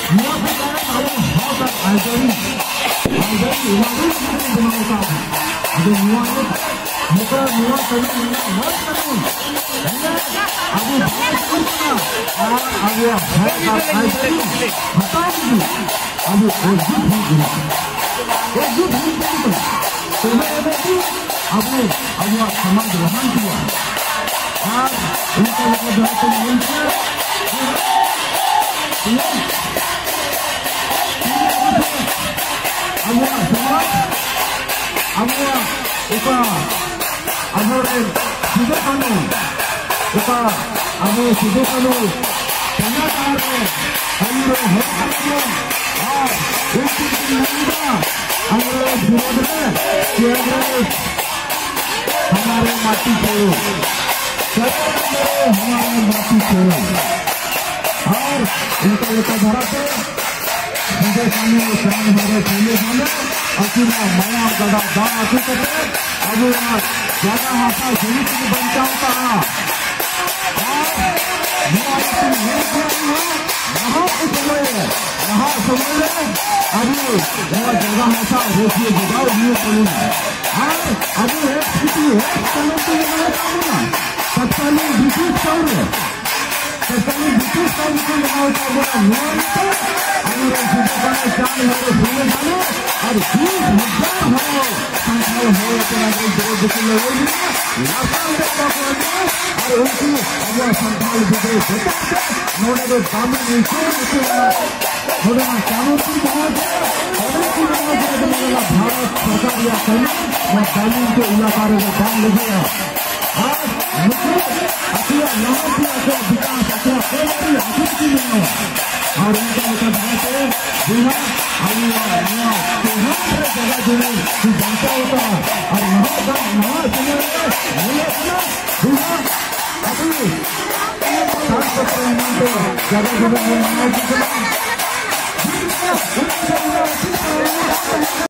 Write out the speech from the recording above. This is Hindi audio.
समाज ग्रहण किया और उनका हमारे माटी छोड़ो, हमारे माटी छोड़ो और उनका धारा से सीधे सामने शाम हमारे पहले सामने अकेला माया गदा दान असल करते अब ज्यादा हाथा शरीर से बनता होता है यहाँ समय अभी जगह ऐसा देखिए जगह लिए चलूंगा अभी एक स्थिति है तत्कालीन ब्रिटिश काल को लगाता हुआ नियम और 20,000 हो संख्या हो और उनकी संख्या नोड़े कानून भारत सरकार या कानून के इलाका में काम लगे आज विकास और उनका जगह जो जनता होता और जगह